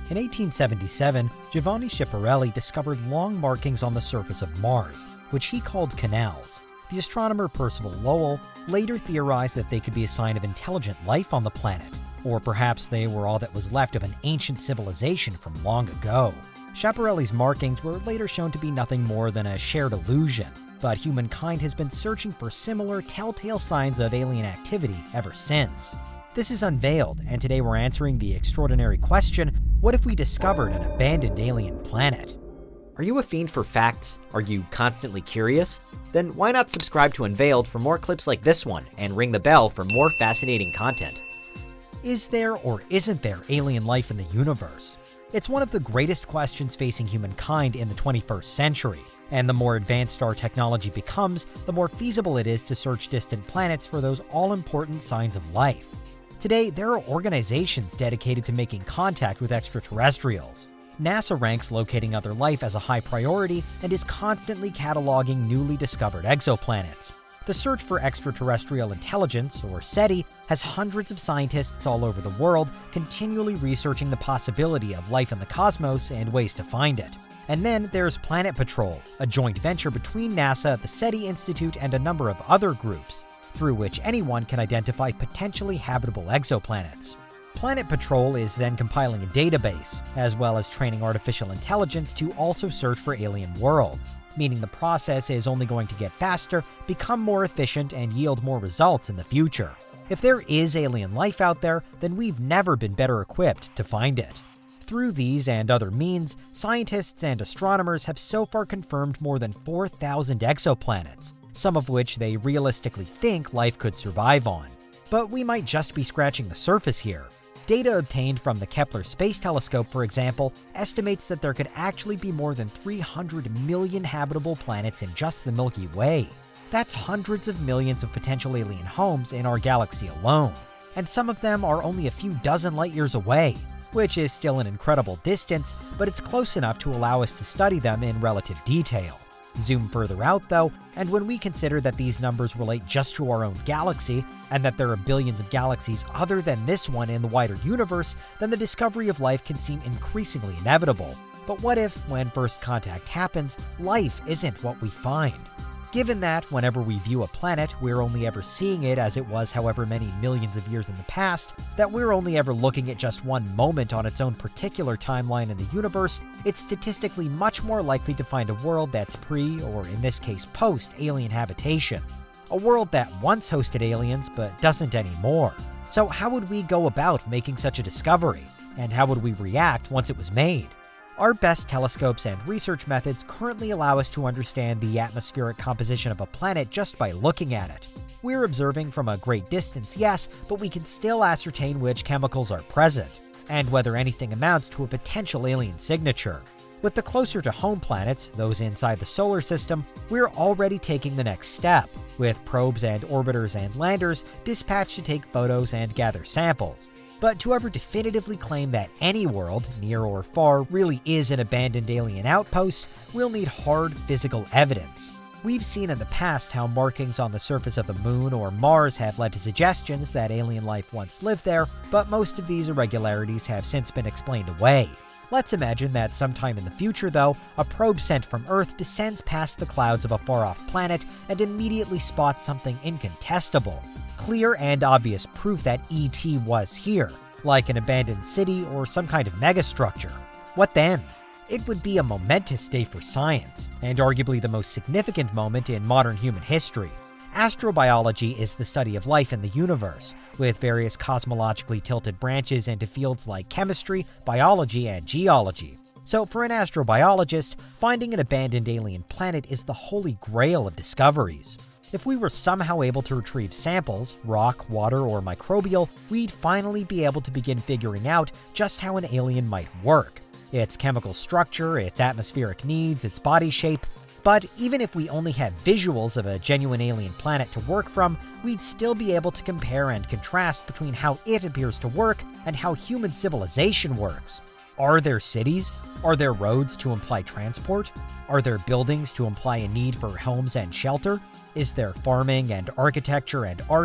In 1877, Giovanni Schiaparelli discovered long markings on the surface of Mars, which he called canals. The astronomer Percival Lowell later theorized that they could be a sign of intelligent life on the planet, or perhaps they were all that was left of an ancient civilization from long ago. Schiaparelli's markings were later shown to be nothing more than a shared illusion, but humankind has been searching for similar telltale signs of alien activity ever since. This is Unveiled, and today we're answering the extraordinary question, what if we discovered an abandoned alien planet? Are you a fiend for facts? Are you constantly curious? Then why not subscribe to Unveiled for more clips like this one, and ring the bell for more fascinating content. Is there or isn't there alien life in the universe? It's one of the greatest questions facing humankind in the 21st century, and the more advanced our technology becomes, the more feasible it is to search distant planets for those all-important signs of life. Today, there are organizations dedicated to making contact with extraterrestrials. NASA ranks locating other life as a high priority and is constantly cataloging newly discovered exoplanets. The search for extraterrestrial intelligence, or SETI, has hundreds of scientists all over the world continually researching the possibility of life in the cosmos and ways to find it. And then there's Planet Patrol, a joint venture between NASA, the SETI Institute, and a number of other groups, through which anyone can identify potentially habitable exoplanets. Planet Patrol is then compiling a database, as well as training artificial intelligence to also search for alien worlds, meaning the process is only going to get faster, become more efficient, and yield more results in the future. If there is alien life out there, then we've never been better equipped to find it. Through these and other means, scientists and astronomers have so far confirmed more than 4,000 exoplanets, some of which they realistically think life could survive on. But we might just be scratching the surface here. Data obtained from the Kepler Space Telescope, for example, estimates that there could actually be more than 300 million habitable planets in just the Milky Way. That's hundreds of millions of potential alien homes in our galaxy alone. And some of them are only a few dozen light years away, which is still an incredible distance, but it's close enough to allow us to study them in relative detail. Zoom further out though, and when we consider that these numbers relate just to our own galaxy, and that there are billions of galaxies other than this one in the wider universe, then the discovery of life can seem increasingly inevitable. But what if, when first contact happens, life isn't what we find? Given that, whenever we view a planet, we're only ever seeing it as it was however many millions of years in the past, that we're only ever looking at just one moment on its own particular timeline in the universe, it's statistically much more likely to find a world that's pre, or in this case post-alien habitation. A world that once hosted aliens but doesn't anymore. So how would we go about making such a discovery? And how would we react once it was made? Our best telescopes and research methods currently allow us to understand the atmospheric composition of a planet just by looking at it. We're observing from a great distance, yes, but we can still ascertain which chemicals are present, and whether anything amounts to a potential alien signature. With the closer to home planets, those inside the solar system, we're already taking the next step, with probes and orbiters and landers dispatched to take photos and gather samples. But to ever definitively claim that any world, near or far, really is an abandoned alien outpost, we'll need hard physical evidence. We've seen in the past how markings on the surface of the Moon or Mars have led to suggestions that alien life once lived there, but most of these irregularities have since been explained away. Let's imagine that sometime in the future, though, a probe sent from Earth descends past the clouds of a far-off planet and immediately spots something incontestable. Clear and obvious proof that ET was here, like an abandoned city or some kind of megastructure. What then? It would be a momentous day for science, and arguably the most significant moment in modern human history. Astrobiology is the study of life in the universe, with various cosmologically tilted branches into fields like chemistry, biology, and geology. So for an astrobiologist, finding an abandoned alien planet is the holy grail of discoveries. If we were somehow able to retrieve samples, rock, water, or microbial, we'd finally be able to begin figuring out just how an alien might work. Its chemical structure, its atmospheric needs, its body shape. But even if we only had visuals of a genuine alien planet to work from, we'd still be able to compare and contrast between how it appears to work and how human civilization works. Are there cities? Are there roads to imply transport? Are there buildings to imply a need for homes and shelter? Is there farming and architecture and art?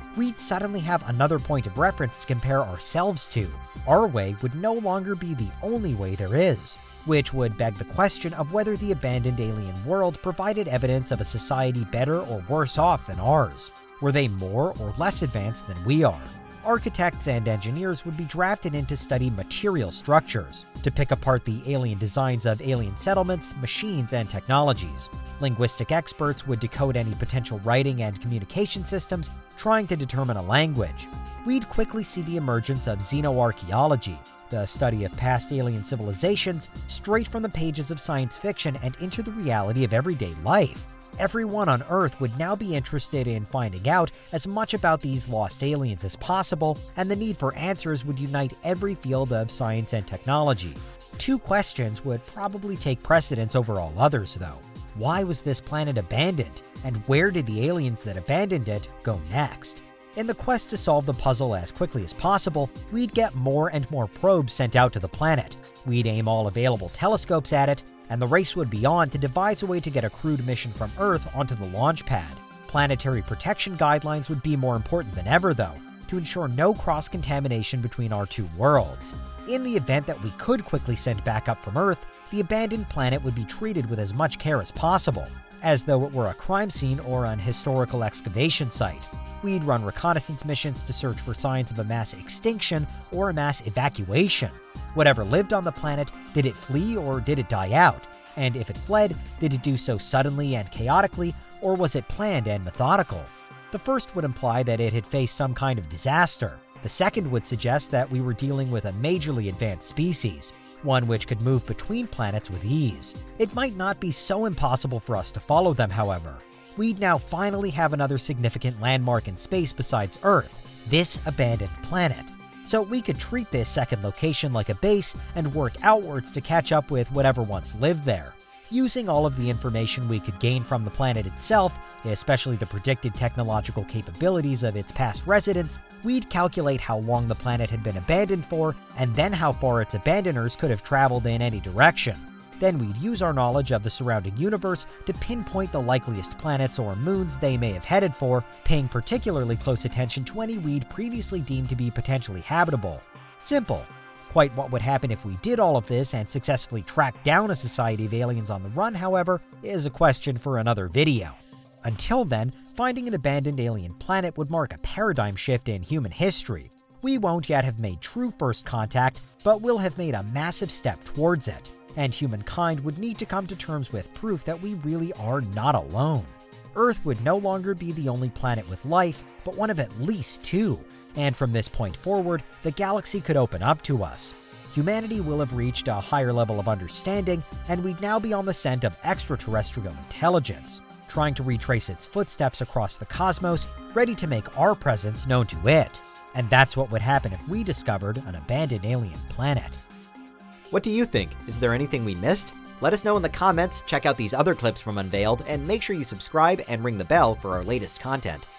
we'd suddenly have another point of reference to compare ourselves to. Our way would no longer be the only way there is, which would beg the question of whether the abandoned alien world provided evidence of a society better or worse off than ours. Were they more or less advanced than we are? Architects and engineers would be drafted in to study material structures, to pick apart the alien designs of alien settlements, machines, and technologies. Linguistic experts would decode any potential writing and communication systems, trying to determine a language. We'd quickly see the emergence of xenoarchaeology, the study of past alien civilizations, straight from the pages of science fiction and into the reality of everyday life. Everyone on Earth would now be interested in finding out as much about these lost aliens as possible, and the need for answers would unite every field of science and technology. Two questions would probably take precedence over all others, though. Why was this planet abandoned, and where did the aliens that abandoned it go next? In the quest to solve the puzzle as quickly as possible, we'd get more and more probes sent out to the planet. We'd aim all available telescopes at it, and the race would be on to devise a way to get a crewed mission from Earth onto the launch pad. Planetary protection guidelines would be more important than ever, though, to ensure no cross-contamination between our two worlds. In the event that we could quickly send back up from Earth, the abandoned planet would be treated with as much care as possible, as though it were a crime scene or an historical excavation site. We'd run reconnaissance missions to search for signs of a mass extinction or a mass evacuation. Whatever lived on the planet, did it flee or did it die out? And if it fled, did it do so suddenly and chaotically, or was it planned and methodical? The first would imply that it had faced some kind of disaster. The second would suggest that we were dealing with a majorly advanced species, one which could move between planets with ease. It might not be so impossible for us to follow them, however. We'd now finally have another significant landmark in space besides Earth, this abandoned planet. So we could treat this second location like a base and work outwards to catch up with whatever once lived there. Using all of the information we could gain from the planet itself, especially the predicted technological capabilities of its past residents, we'd calculate how long the planet had been abandoned for, and then how far its abandoners could have traveled in any direction. Then we'd use our knowledge of the surrounding universe to pinpoint the likeliest planets or moons they may have headed for, paying particularly close attention to any we'd previously deemed to be potentially habitable. Simple. Quite what would happen if we did all of this and successfully tracked down a society of aliens on the run, however, is a question for another video. Until then, finding an abandoned alien planet would mark a paradigm shift in human history. We won't yet have made true first contact, but we'll have made a massive step towards it. And humankind would need to come to terms with proof that we really are not alone. Earth would no longer be the only planet with life, but one of at least two. And from this point forward, the galaxy could open up to us. Humanity will have reached a higher level of understanding, and we'd now be on the scent of extraterrestrial intelligence, trying to retrace its footsteps across the cosmos, ready to make our presence known to it. And that's what would happen if we discovered an abandoned alien planet. What do you think? Is there anything we missed? Let us know in the comments, check out these other clips from Unveiled, and make sure you subscribe and ring the bell for our latest content.